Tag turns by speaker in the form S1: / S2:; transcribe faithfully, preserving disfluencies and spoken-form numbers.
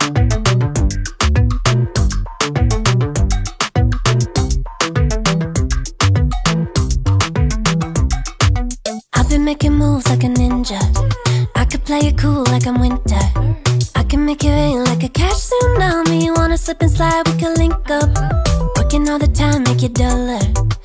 S1: I've been making moves like a ninja. I could play it cool like I'm winter. I can make it rain like a cash tsunami. You wanna slip and slide, we can link up. Working all the time, make it duller.